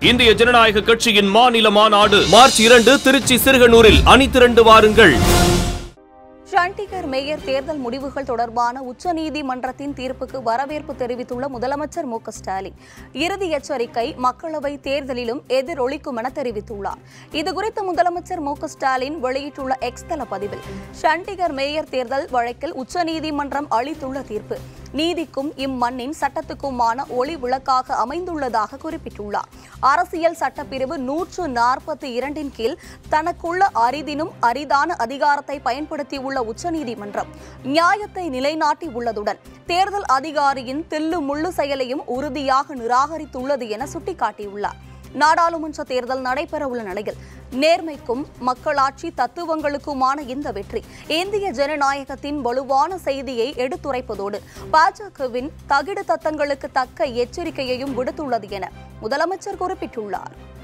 இந்திய ஜனநாயக கட்சியின் மாநில மாநாடு மார்ச் 2 திருச்சி சிறுகனூரில் அணிதிரண்டு வாருங்கள். சண்டிகர் மேயர் தேர்தல் முடிவுகள் தொடர்பான உச்சநீதிமன்றத்தின் தீர்ப்புக்கு வரவேற்பு தெரிவித்துள்ள முதலமைச்சர் mkstalin இறுதி எச்சரிக்கை மக்களவை தேர்தலிலும் எதிரொலிக்கும் என தெரிவித்துள்ளார். இதுகுறித்து முதலமைச்சர் mkstalin வெளியிட்டுள்ள எக்ஸ் தள பதிவில் சண்டிகர் மேயர் தேர்தல் வழக்கில் உச்சநீதிமன்றம் அளித்துள்ள தீர்ப்பு நீதிக்கும் இம்மண்ணின் சட்டத்துக்குமான ஒளி விளக்காக அமைந்துள்ளதாக குறிப்பிட்டுள்ளார். அரசியல் சட்டப்பிரிவு 142 கீழ் தனக்குள்ள அரிதினும் அரிதான அதிகாரத்தை பயன்படுத்தியுள்ள உச்சநீதிமன்றம் நியாயத்தை நிலைநாட்டி உள்ளதுடன் தேர்தல் அதிகாரியின் தில்லு முள்ளு செயலையும் உறுதியாக நிராகரித்துள்ளது என சுட்டிக்காட்டியுள்ளார். நாடாளுமன்ற தேர்தல் நடைபெறவுள்ள நிலையில் நேர்மைக்கும் மக்களாட்சி தத்துவங்களுக்குமான இந்த வெற்றி இந்திய ஜனநாயகத்தின் வலுவான செய்தியை எடுத்துரைப்பதோடு பாஜகவின் தகிடு தத்தங்களுக்கு தக்க எச்சரிக்கையையும் விடுத்துள்ளது என முதலமைச்சர் குறிப்பிட்டுள்ளார்.